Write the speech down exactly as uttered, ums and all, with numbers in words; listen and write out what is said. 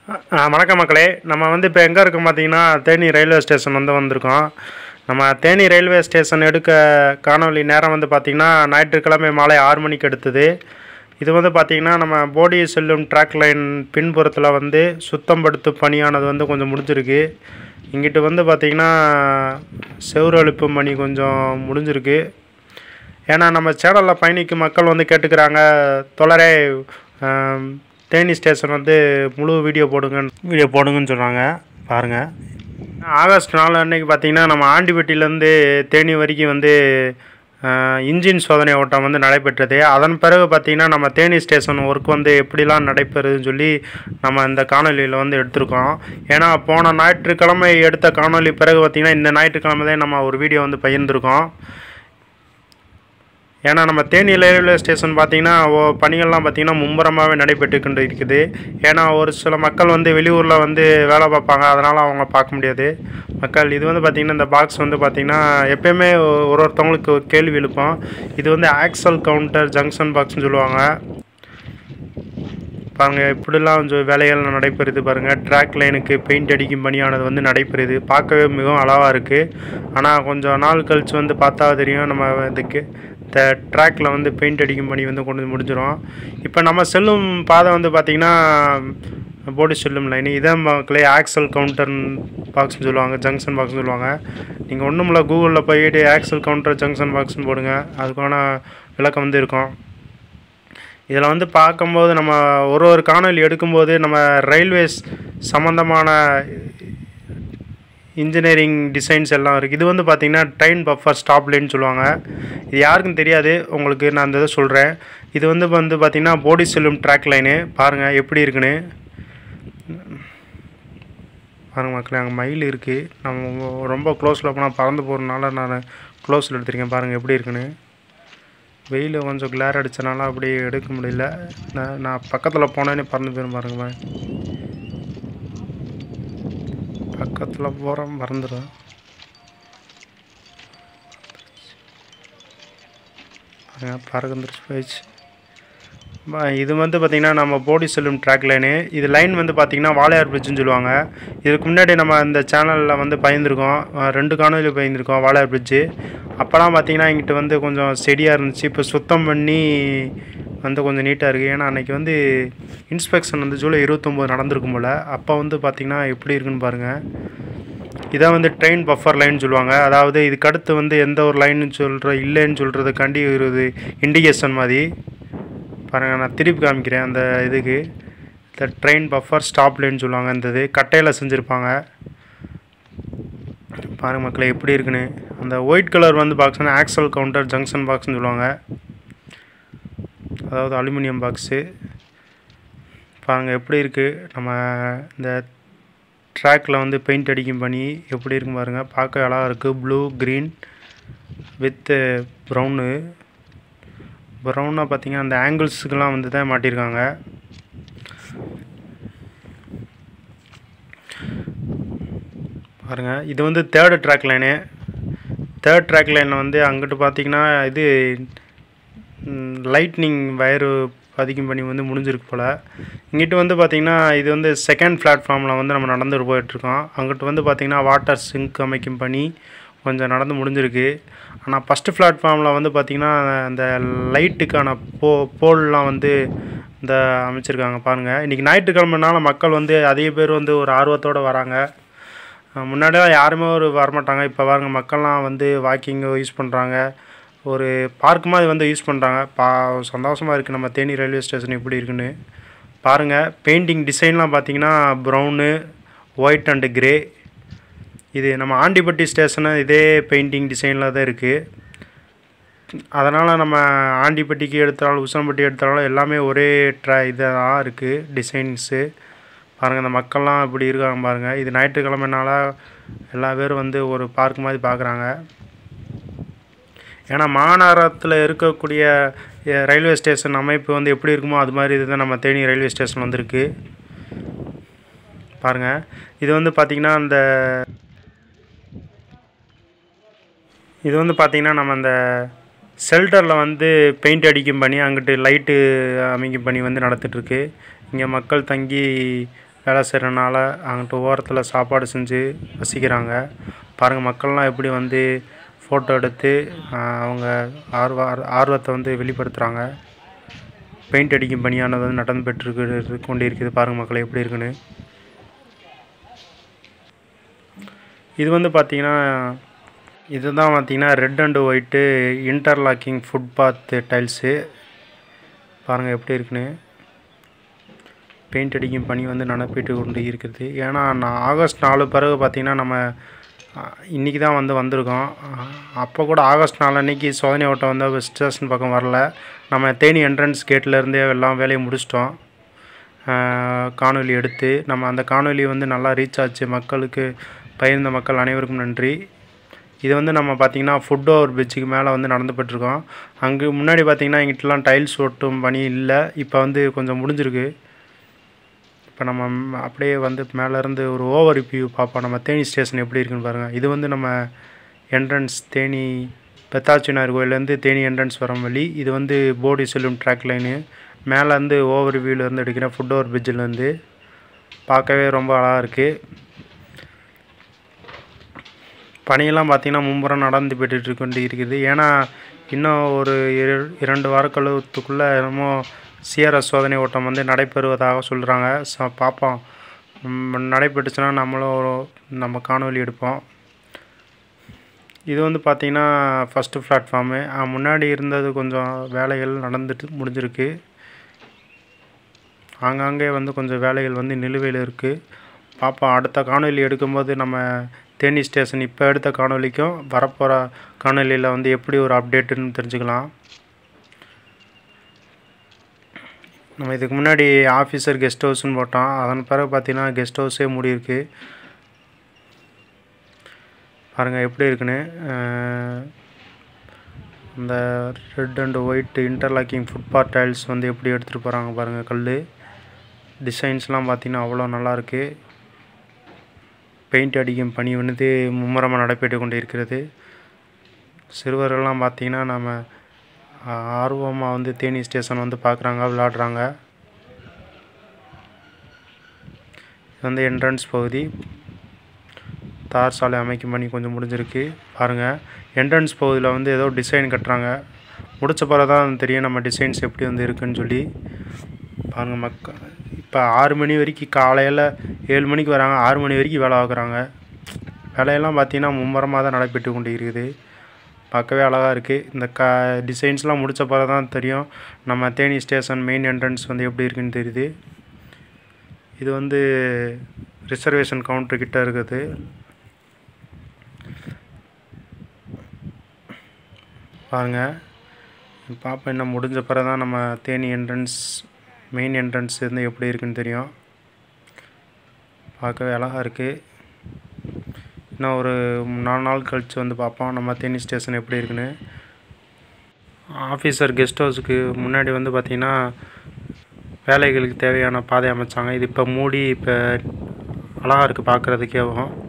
ஆ வணக்கம் மக்களே. நம்ம வந்து இப்போ எங்கே இருக்கோம் பார்த்தீங்கன்னா, தேனி ரயில்வே ஸ்டேஷன் வந்து வந்திருக்கோம். நம்ம தேனி ரயில்வே ஸ்டேஷன் எடுக்க காணொளி நேரம் வந்து பார்த்திங்கன்னா ஞாயிற்றுக்கிழமை மாலை ஆறு மணிக்கு எடுத்தது. இது வந்து பார்த்திங்கன்னா நம்ம போடி செல்லும் ட்ராக் லைன் பின்புறத்தில் வந்து சுத்தப்படுத்தும் பணியானது வந்து கொஞ்சம் முடிஞ்சிருக்கு. இங்கிட்டு வந்து பார்த்திங்கன்னா செவுறு அழுப்பும் பணி கொஞ்சம் முடிஞ்சிருக்கு. ஏன்னா நம்ம சேனலில் பயணிக்கும் மக்கள் வந்து கேட்டுக்கிறாங்க, தொலைரே தேனி ஸ்டேஷன் வந்து முழு வீடியோ போடுங்க வீடியோ போடுங்கன்னு சொல்கிறாங்க. பாருங்கள், ஆகஸ்ட் நாலு அன்றைக்கி பார்த்திங்கன்னா நம்ம ஆண்டிப்பட்டியிலேருந்து தேனி வரைக்கும் வந்து இன்ஜின் சோதனை ஓட்டம் வந்து நடைபெற்றது. அதன் பிறகு பார்த்திங்கன்னா நம்ம தேனி ஸ்டேஷன் ஒர்க் வந்து எப்படிலாம் நடைபெறுதுன்னு சொல்லி நம்ம இந்த காணொலியில் வந்து எடுத்திருக்கோம். ஏன்னா போன ஞாயிற்றுக்கிழமை எடுத்த காணொலி பிறகு பார்த்திங்கன்னா இந்த ஞாயிற்றுக்கிழமை தான் நம்ம ஒரு வீடியோ வந்து பகிர்ந்துருக்கோம். ஏன்னா நம்ம தேனி ரயில்வே ஸ்டேஷன் பார்த்திங்கன்னா ஓ பணிகள்லாம் பார்த்திங்கன்னா மும்முரமாகவே நடைபெற்று கொண்டு இருக்குது. ஏன்னா ஒரு சில மக்கள் வந்து வெளியூரில் வந்து வேலை பார்ப்பாங்க, அதனால் அவங்க பார்க்க முடியாது. மக்கள் இது வந்து பார்த்திங்கன்னா இந்த பாக்ஸ் வந்து பார்த்திங்கன்னா எப்போயுமே ஒரு ஒருத்தவங்களுக்கு கேள்வி எழுப்போம். இது வந்து ஆக்சல் கவுண்டர் ஜங்ஷன் பாக்ஸ்னு சொல்லுவாங்க. பாருங்கள், இப்படிலாம் கொஞ்சம் வேலைகள் நடைபெறுது. பாருங்கள், ட்ராக் லைனுக்கு பெயிண்ட் அடிக்கும் பணியானது வந்து நடைபெறுது. பார்க்கவே மிகவும் அழகாக இருக்குது. ஆனால் கொஞ்சம் நாள் கழித்து வந்து பார்த்தா தெரியும், நம்ம இதுக்கு இந்த ட்ராக்கில் வந்து பெயிண்ட் அடிக்கும் பணி வந்து கொண்டு வந்து முடிஞ்சிடும். இப்போ நம்ம செல்லும் பாதை வந்து பார்த்திங்கன்னா போடி செல்லும் லைனு இதான் மக்களே ஆக்சல் கவுண்டர் பாக்ஸ்னு சொல்லுவாங்க, ஜங்ஷன் பாக்ஸ்னு சொல்லுவாங்க. நீங்கள் ஒன்றும் இல்லை, கூகுளில் போயிட்டு ஆக்சல் கவுண்டர் ஜங்ஷன் பாக்ஸ்னு போடுங்க, அதுக்கான விளக்கம் வந்து இருக்கும். இதில் வந்து பார்க்கும்போது நம்ம ஒரு ஒரு காணொலி எடுக்கும்போது நம்ம ரயில்வேஸ் சம்மந்தமான இன்ஜினியரிங் டிசைன்ஸ் எல்லாம் இருக்குது. இது வந்து பார்த்திங்கன்னா ட்ரெயின் பஃபர் ஸ்டாப் லைன்னு சொல்லுவாங்க. இது யாருக்கும் தெரியாது, உங்களுக்கு நான் அந்த இதை சொல்கிறேன். இது வந்து வந்து பார்த்திங்கன்னா போடி செல்லும் ட்ராக் லைனு. பாருங்கள் எப்படி இருக்குன்னு பாருங்கள் மக்களே. அங்கே மயில் இருக்குது. நம்ம ரொம்ப க்ளோஸில் போனால் பறந்து போகிறதுனால நான் க்ளோஸில் எடுத்துருக்கேன். பாருங்கள் எப்படி இருக்குன்னு. வெயில் கொஞ்சம் கிளார் அடித்தனால அப்படி எடுக்க முடியல. நான் நான் பக்கத்தில் போனேன்னே பறந்து போயிடும். பாருங்கள், பக்கத்தில் போகிறோம் மறந்துடும். பறந்துருச்சு போயிடுச்சு. இது வந்து பார்த்திங்கன்னா நம்ம போடி செல்லும் ட்ராக் லைனு. இது லைன் வந்து பார்த்திங்கன்னா வாளையார் பிரிட்ஜுன்னு சொல்லுவாங்க. இதுக்கு முன்னாடி நம்ம இந்த சேனலில் வந்து பயந்துருக்கோம், ரெண்டு காணொலி பயந்துருக்கோம் வாளையார் பிரிட்ஜு. அப்போலாம் பார்த்திங்கன்னா இங்கிட்ட வந்து கொஞ்சம் செடியாக இருந்துச்சு. இப்போ சுத்தம் பண்ணி வந்து கொஞ்சம் நீட்டாக இருக்குது. ஏன்னா அன்றைக்கி வந்து இன்ஸ்பெக்ஷன் வந்து ஜூலை இருபத்தொம்போது நடந்திருக்கும் போல். அப்போ வந்து பார்த்திங்கன்னா எப்படி இருக்குன்னு பாருங்கள். இதான் வந்து ட்ரெயின் பஃபர் லைன் சொல்லுவாங்க. அதாவது இதுக்கு அடுத்து வந்து எந்த ஒரு லைன்னு சொல்கிற இல்லைன்னு சொல்கிறதுக்காண்டி ஒரு இண்டிகேஷன் மாதிரி. பாருங்கள், நான் திருப்பி காமிக்கிறேன். அந்த இதுக்கு இந்த ட்ரெயின் பஃபர் ஸ்டாப் லைன்னு சொல்லுவாங்க. இந்த இது கட்டையில் செஞ்சுருப்பாங்க. பாருங்கள் மக்களே எப்படி இருக்குன்னு. அந்த ஒயிட் கலர் வந்து பாக்ஸ்னா ஆக்சல் கவுண்டர் ஜங்ஷன் பாக்ஸ்னு சொல்லுவாங்க, அதாவது அலுமினியம் பாக்ஸு. பாருங்கள் எப்படி இருக்குது. நம்ம இந்த ட்ராக்கில் வந்து பெயிண்ட் அடிக்கும் பணி எப்படி இருக்கும் பாருங்கள். பார்க்க அழகாக இருக்குது. Blue green with brown. ப்ரௌனாக பார்த்திங்கன்னா அந்த ஆங்கிள்ஸுக்கெல்லாம் வந்து தான் மாட்டியிருக்காங்க. பாருங்கள், இது வந்து third track line. Third track லைனில் வந்து அங்கிட்டு பார்த்திங்கன்னா இது லைட்னிங் வயரு பதிக்கும் பணி வந்து முடிஞ்சிருக்கு போல். இங்கிட்டு வந்து பார்த்திங்கன்னா இது வந்து செகண்ட் பிளாட்ஃபார்மில் வந்து நம்ம நடந்து போயிட்டுருக்கோம். அங்கிட்டு வந்து பார்த்திங்கன்னா வாட்டர் சிங்க் அமைக்கும் பணி கொஞ்சம் நடந்து முடிஞ்சிருக்கு. ஆனால் ஃபஸ்ட்டு பிளாட்ஃபார்மில் வந்து பார்த்திங்கன்னா அந்த லைட்டுக்கான போ போல்லாம் வந்து இந்த அமைச்சிருக்காங்க. பாருங்கள், இன்றைக்கி ஞாயிற்றுக்கிழமைனால மக்கள் வந்து அதிக பேர் வந்து ஒரு ஆர்வத்தோடு வராங்க. முன்னாடியெல்லாம் யாருமே ஒரு வரமாட்டாங்க. இப்போ பாருங்கள், மக்கள்லாம் வந்து வாக்கிங்கு யூஸ் பண்ணுறாங்க, ஒரு பார்க் மாதிரி வந்து யூஸ் பண்ணுறாங்க. பா சந்தோஷமாக இருக்குது நம்ம தேனி ரயில்வே ஸ்டேஷன் எப்படி இருக்குன்னு பாருங்கள். பெயிண்டிங் டிசைன்லாம் பார்த்திங்கன்னா ப்ரௌனு, ஒயிட் அண்டு க்ரே. இது நம்ம ஆண்டிப்பட்டி ஸ்டேஷனு இதே பெயிண்டிங் டிசைனில் தான் இருக்குது. அதனால் நம்ம ஆண்டிப்பட்டிக்கு எடுத்தாலும் உசனப்பட்டி எடுத்தாலும் எல்லாமே ஒரே ட்ரா இதாக இருக்குது டிசைன்ஸு. பாருங்கள், இந்த மக்கள்லாம் இப்படி இருக்காங்க பாருங்கள். இது ஞாயிற்றுக்கிழமைனால எல்லா பேரும் வந்து ஒரு பார்க் மாதிரி பார்க்குறாங்க. ஏன்னா மாநகரத்தில் இருக்கக்கூடிய ரயில்வே ஸ்டேஷன் அமைப்பு வந்து எப்படி இருக்குமோ அது மாதிரி இதுதான் நம்ம தேனி ரயில்வே ஸ்டேஷன் வந்திருக்கு. பாருங்கள், இது வந்து பார்த்திங்கன்னா அந்த இது வந்து பார்த்திங்கன்னா நம்ம அந்த ஷெல்டரில் வந்து பெயிண்ட் அடிக்கும் பணி, அங்கிட்டு லைட்டு அமைக்கும் பணி வந்து நடந்துகிட்ருக்கு. இங்கே மக்கள் தங்கி வேலை செய்கிறனால அங்கிட்டு ஓரத்தில் சாப்பாடு செஞ்சு வசிக்கிறாங்க. பாருங்கள் மக்கள்லாம் எப்படி வந்து ஃபோட்டோ எடுத்து அவங்க ஆர்வ ஆர்வத்தை வந்து வெளிப்படுத்துகிறாங்க. பெயிண்ட் அடிக்கும் பணியானது வந்து நடந்து பெற்று கொண்டு இருக்குது. பாருங்கள் மக்களை எப்படி இருக்குன்னு. இது வந்து பார்த்திங்கன்னா இதுதான் பார்த்திங்கன்னா red and white interlocking footpath tiles. பாருங்கள் எப்படி இருக்குன்னு. பெயிண்ட் அடிக்கும் பணி வந்து நடைபெற்று கொண்டு இருக்கிறது. ஏன்னா நான் ஆகஸ்ட் நாலு பிறகு பார்த்திங்கன்னா நம்ம இன்றைக்கி தான் வந்து வந்திருக்கோம். அப்போ கூட ஆகஸ்ட் நாலு அன்றைக்கி சோதனை ஓட்டம் வந்து ஸ்டேஷன் பக்கம் வரல. நம்ம தேனி என்ட்ரன்ஸ் கேட்லேருந்தே எல்லாம் வேலையை முடிச்சிட்டோம். காணொலி எடுத்து நம்ம அந்த காணொலி வந்து நல்லா ரீச் ஆச்சு. மக்களுக்கு பகிர்ந்த மக்கள் அனைவருக்கும் நன்றி. இது வந்து நம்ம பார்த்திங்கன்னா ஃபுட் ஓவர் பிரிட்ஜுக்கு மேலே வந்து நடந்துபட்டுருக்கோம். அங்கே முன்னாடி பார்த்திங்கன்னா எங்கிட்டலாம் டைல்ஸ் ஒட்டும் பணி இல்லை. இப்போ வந்து கொஞ்சம் முடிஞ்சிருக்கு. இப்போ நம்ம அப்படியே வந்து மேலேருந்து ஒரு ஓவர் வியூ பார்ப்போம். நம்ம தேனி ஸ்டேஷன் எப்படி இருக்குன்னு பாருங்கள். இது வந்து நம்ம என்ட்ரன்ஸ் தேனி பெத்தாச்சினார் கோயிலேருந்து தேனி என்ட்ரன்ஸ் வர வழி. இது வந்து போடி செல்லும் ட்ராக் லைனு. மேலேருந்து ஓவர் வியூவிலேருந்து எடுக்கிற ஃபுட் ஓவர் பிரிட்ஜிலேருந்து பார்க்கவே ரொம்ப அழகாக இருக்குது. பணியெல்லாம் பார்த்திங்கன்னா மும்முரம் நடந்து போய்ட்டு கொண்டு இருக்குது. ஏன்னா இன்னும் ஒரு இரண்டு வார காலத்துக்குள்ளே என்னமோ சிஆர்எஸ் சோதனை ஓட்டம் வந்து நடைபெறுவதாக சொல்கிறாங்க. ஸோ பார்ப்போம், நடைபெற்றுச்சுன்னா நம்மளும் நம்ம காணொலி எடுப்போம். இது வந்து பார்த்திங்கன்னா ஃபஸ்ட்டு பிளாட்ஃபார்மு. முன்னாடி இருந்தது கொஞ்சம் வேலைகள் நடந்துட்டு முடிஞ்சிருக்கு. ஆங்காங்கே வந்து கொஞ்சம் வேலைகள் வந்து நிலுவையில் இருக்குது. பார்ப்போம், அடுத்த காணொலி எடுக்கும்போது நம்ம தேனி ஸ்டேஷன் இப்போ எடுத்த காணொலிக்கும் வரப்போகிற காணொலியில் வந்து எப்படி ஒரு அப்டேட்டுன்னு தெரிஞ்சுக்கலாம். நம்ம இதுக்கு முன்னாடி ஆஃபீஸர் கெஸ்ட் ஹவுஸ்னு போட்டோம். அதன் பிறகு பார்த்திங்கன்னா கெஸ்ட் ஹவுஸே மூடியிருக்கு. பாருங்கள் எப்படி இருக்குன்னு. இந்த red and white interlocking footpath tiles வந்து எப்படி எடுத்துகிட்டு போகிறாங்க பாருங்கள். கல் டிசைன்ஸ்லாம் பார்த்திங்கன்னா அவ்வளோ நல்லாயிருக்கு. பெயிண்ட் அடிக்கும் பணி வந்து மும்முரமாக நடைபெற்று கொண்டு இருக்கிறது. சிறுவர்கள்லாம் பார்த்திங்கன்னா நம்ம ஆர்வமாக வந்து தேனி ஸ்டேஷன் வந்து பார்க்குறாங்க, விளையாடுறாங்க. இது வந்து என்ட்ரன்ஸ் பகுதி. தார் சாலை அமைக்கும் பணி கொஞ்சம் முடிஞ்சிருக்கு. பாருங்கள், என்ட்ரன்ஸ் பகுதியில் வந்து ஏதோ டிசைன் கட்டுறாங்க. முடித்த பிறகு தான் தெரியும் நம்ம டிசைன்ஸ் எப்படி வந்து இருக்குதுன்னு சொல்லி. பாருங்கள் மக்கள் இப்போ ஆறு மணி வரைக்கும் காலையில் ஏழு மணிக்கு வராங்க, ஆறு மணி வரைக்கும் வேலை ஆகுறாங்க. வேலையெல்லாம் பார்த்திங்கன்னா மும்முரமாக தான் நடைபெற்று கொண்டு இருக்குது. பார்க்கவே அழகாக இருக்குது. இந்த க டிசைன்ஸ்லாம் முடித்த பிறகு தான் தெரியும் நம்ம தேனி ஸ்டேஷன் மெயின் என்ட்ரன்ஸ் வந்து எப்படி இருக்குன்னு தெரியுது. இது வந்து ரிசர்வேஷன் கவுண்டர் கிட்ட இருக்குது. பாருங்கள், பார்ப்போம், இன்னும் முடிஞ்ச பிறகு தான் நம்ம தேனி என்ட்ரன்ஸ் மெயின் என்ட்ரன்ஸ் வந்து எப்படி இருக்குன்னு தெரியும். பார்க்கவே அழகாக இருக்குது. இன்னும் ஒரு நாலு நாள் கழித்து வந்து பார்ப்போம் நம்ம தேனி ஸ்டேஷன் எப்படி இருக்குன்னு. ஆஃபீஸர் கெஸ்ட் ஹவுஸுக்கு முன்னாடி வந்து பார்த்திங்கன்னா வேலைகளுக்கு தேவையான பாதை அமைச்சாங்க. இது இப்போ மூடி இப்போ அழகாக இருக்குது பார்க்குறதுக்கேவும்.